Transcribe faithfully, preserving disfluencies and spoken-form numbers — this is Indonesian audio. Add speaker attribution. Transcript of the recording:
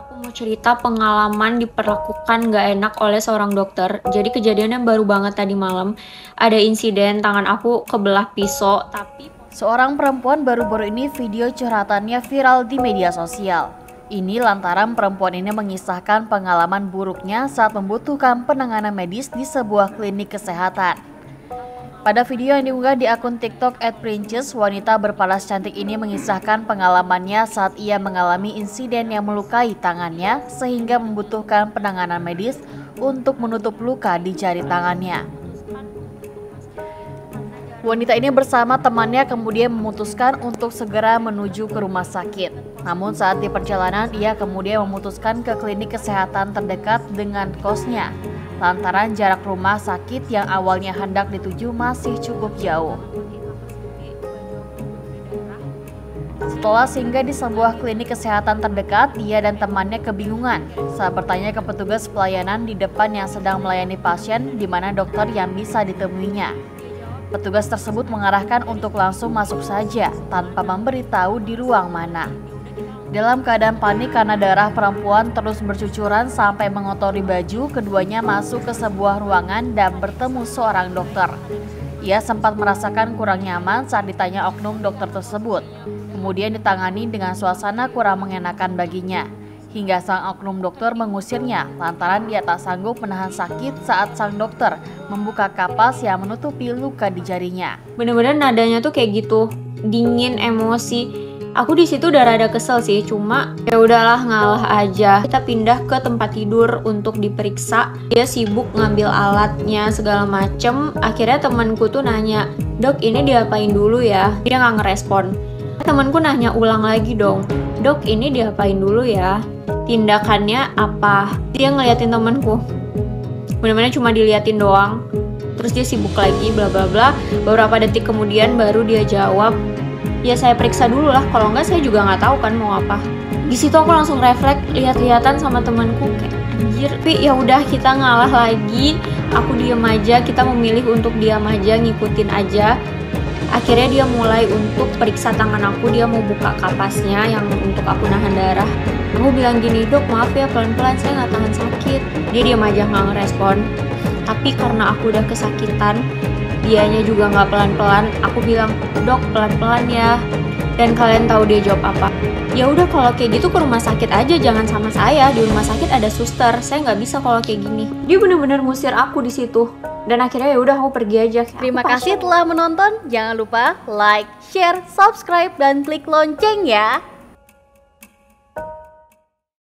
Speaker 1: Aku mau cerita pengalaman diperlakukan gak enak oleh seorang dokter. Jadi kejadiannya baru banget tadi malam. Ada insiden tangan aku kebelah pisau, tapi
Speaker 2: seorang perempuan baru-baru ini video curhatannya viral di media sosial. Ini lantaran perempuan ini mengisahkan pengalaman buruknya saat membutuhkan penanganan medis di sebuah klinik kesehatan. Pada video yang diunggah di akun TikTok at princess, wanita berparas cantik ini mengisahkan pengalamannya saat ia mengalami insiden yang melukai tangannya sehingga membutuhkan penanganan medis untuk menutup luka di jari tangannya. Wanita ini bersama temannya kemudian memutuskan untuk segera menuju ke rumah sakit. Namun saat di perjalanan ia kemudian memutuskan ke klinik kesehatan terdekat dengan kosnya, lantaran jarak rumah sakit yang awalnya hendak dituju masih cukup jauh. Setelah singgah di sebuah klinik kesehatan terdekat, dia dan temannya kebingungan saat bertanya ke petugas pelayanan di depan yang sedang melayani pasien di mana dokter yang bisa ditemuinya. Petugas tersebut mengarahkan untuk langsung masuk saja tanpa memberitahu di ruang mana. Dalam keadaan panik karena darah perempuan terus bercucuran sampai mengotori baju, keduanya masuk ke sebuah ruangan dan bertemu seorang dokter. Ia sempat merasakan kurang nyaman saat ditanya oknum dokter tersebut. Kemudian ditangani dengan suasana kurang mengenakan baginya. Hingga sang oknum dokter mengusirnya lantaran dia tak sanggup menahan sakit saat sang dokter membuka kapas yang menutupi luka di jarinya.
Speaker 1: Bener-bener nadanya tuh kayak gitu, dingin, emosi. Aku di situ udah rada kesel sih, cuma ya udahlah ngalah aja. Kita pindah ke tempat tidur untuk diperiksa. Dia sibuk ngambil alatnya segala macem. Akhirnya temanku tuh nanya, "Dok, ini diapain dulu ya?" Dia nggak ngerespon. Temanku nanya ulang lagi dong, "Dok, ini diapain dulu ya? Tindakannya apa?" Dia ngeliatin temanku, bener-bener cuma diliatin doang. Terus dia sibuk lagi bla bla bla. Beberapa detik kemudian baru dia jawab, "Ya saya periksa dulu lah, kalau enggak saya juga nggak tahu kan mau apa." Di situ aku langsung refleks, lihat-lihatan sama temanku kayak anjir. Tapi ya udah, kita ngalah lagi. Aku diem aja, kita memilih untuk diam aja, ngikutin aja. Akhirnya dia mulai untuk periksa tangan aku, dia mau buka kapasnya yang untuk aku nahan darah. Aku bilang gini, "Dok, maaf ya, pelan-pelan, saya nggak tahan sakit." Dia diam aja nggak ngerespon. Tapi karena aku udah kesakitan, dianya juga nggak pelan-pelan, aku bilang, "Dok, pelan-pelan ya." Dan kalian tahu dia jawab apa? "Ya udah kalau kayak gitu ke rumah sakit aja, jangan sama saya. Di rumah sakit ada suster, saya nggak bisa kalau kayak gini." Dia bener-bener musir aku di situ. Dan akhirnya ya udah aku pergi aja.
Speaker 2: Terima kasih telah menonton. Jangan lupa like, share, subscribe, dan klik lonceng ya.